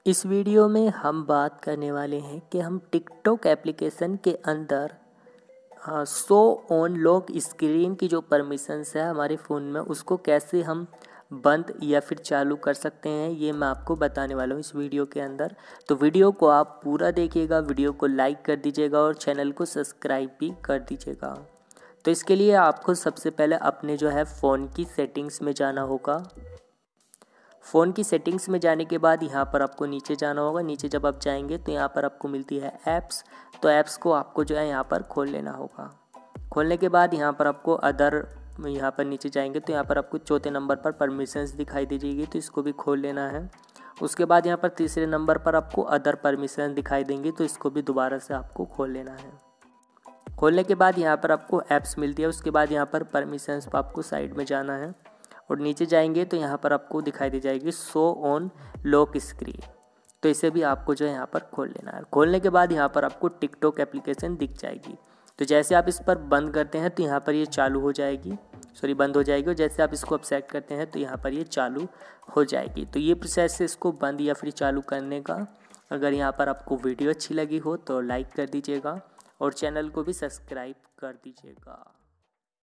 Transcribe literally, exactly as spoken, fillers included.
इस वीडियो में हम बात करने वाले हैं कि हम टिकटॉक एप्लीकेशन के अंदर शो ऑन लॉक स्क्रीन की जो परमिशंस है हमारे फ़ोन में उसको कैसे हम बंद या फिर चालू कर सकते हैं, ये मैं आपको बताने वाला हूँ इस वीडियो के अंदर। तो वीडियो को आप पूरा देखिएगा, वीडियो को लाइक कर दीजिएगा और चैनल को सब्सक्राइब भी कर दीजिएगा। तो इसके लिए आपको सबसे पहले अपने जो है फ़ोन की सेटिंग्स में जाना होगा। फ़ोन की सेटिंग्स में जाने के बाद यहाँ पर आपको नीचे जाना होगा। नीचे जब आप जाएंगे तो यहाँ पर आपको मिलती है ऐप्स, तो ऐप्स को आपको जो है यहाँ पर खोल लेना होगा। खोलने के बाद यहाँ पर आपको अदर, यहाँ पर नीचे जाएंगे तो यहाँ पर आपको चौथे नंबर पर परमिशंस दिखाई दे जाएगी, तो इसको भी खोल लेना है। उसके बाद यहाँ पर तीसरे नंबर पर आपको अदर परमिशन दिखाई देंगी, तो इसको भी दोबारा से आपको खोल लेना है। खोलने के बाद यहाँ पर आपको ऐप्स मिलती है, उसके बाद यहाँ पर परमिशंस पर आपको साइड में जाना है और नीचे जाएंगे तो यहाँ पर आपको दिखाई दे जाएगी शो ऑन लॉक स्क्रीन, तो इसे भी आपको जो है यहाँ पर खोल लेना है। खोलने के बाद यहाँ पर आपको टिकटॉक एप्लीकेशन दिख जाएगी, तो जैसे आप इस पर बंद करते हैं तो यहाँ पर ये चालू हो जाएगी, सॉरी बंद हो जाएगी, और जैसे आप इसको अपसेट करते हैं तो यहाँ पर ये चालू हो जाएगी। तो ये प्रोसेस है इसको बंद या फिर चालू करने का। अगर यहाँ पर आपको वीडियो अच्छी लगी हो तो लाइक कर दीजिएगा और चैनल को भी सब्सक्राइब कर दीजिएगा।